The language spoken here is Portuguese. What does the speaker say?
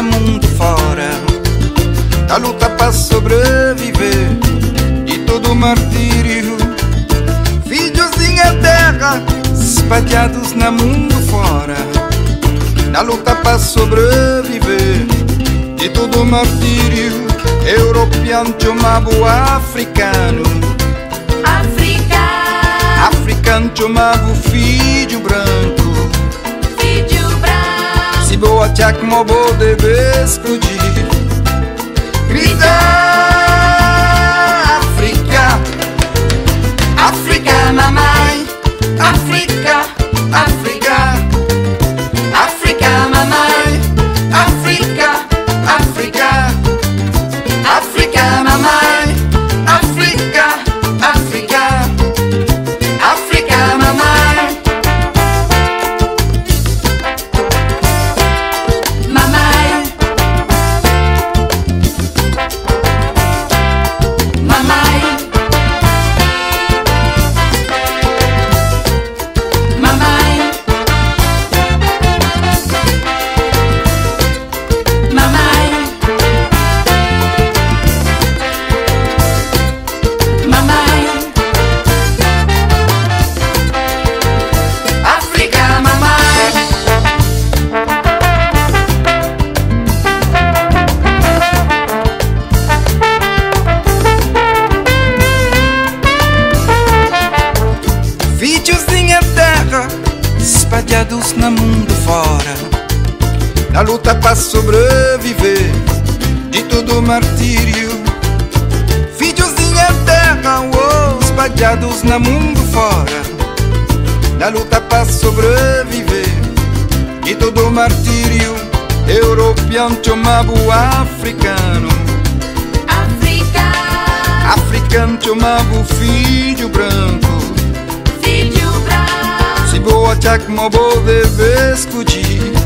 na mundo fora, na luta para sobreviver de todo martírio. Filhos em terra espalhados na mundo fora, na luta para sobreviver de todo martírio. Europeano chamava africano, africano chamava filho branco. Se boa tchak mobo deve explodir, gritar África, África mamãe, África, África, África mamãe, África, África, África mamãe, África, África, África mamãe, mamãe, mamãe, espalhados na mundo fora, na luta para sobreviver de todo martírio. Filhos em terra, oh, espalhados na mundo fora, na luta para sobreviver de todo martírio. Europeano chamava africano, africano chamava filho branco. Se boa tchak mobo deve explodir,